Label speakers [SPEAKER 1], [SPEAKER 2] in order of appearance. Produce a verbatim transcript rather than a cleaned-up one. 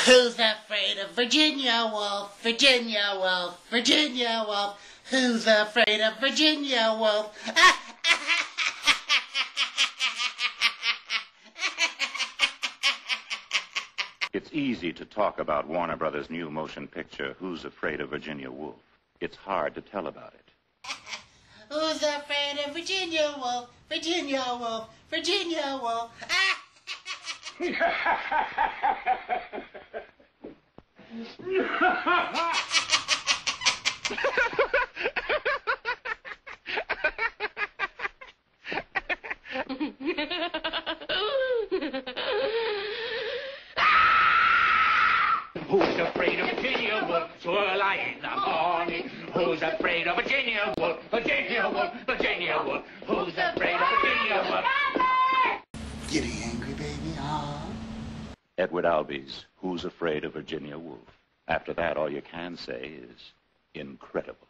[SPEAKER 1] Who's afraid of Virginia Woolf? Virginia Woolf, Virginia Woolf. Who's afraid of Virginia Woolf?
[SPEAKER 2] It's easy to talk about Warner Brothers' new motion picture, Who's Afraid of Virginia Woolf? It's hard to tell about it.
[SPEAKER 1] Who's afraid of Virginia Woolf? Virginia Woolf, Virginia Woolf.
[SPEAKER 3] Who's afraid of Virginia Woolf? So early in the morning. Who's afraid of Virginia Woolf? Virginia Woolf, Virginia Woolf. Who's afraid of Virginia Woolf?
[SPEAKER 1] Getting angry, baby, huh?
[SPEAKER 2] Edward Albee's Who's Afraid of Virginia Woolf? After that, all you can say is incredible.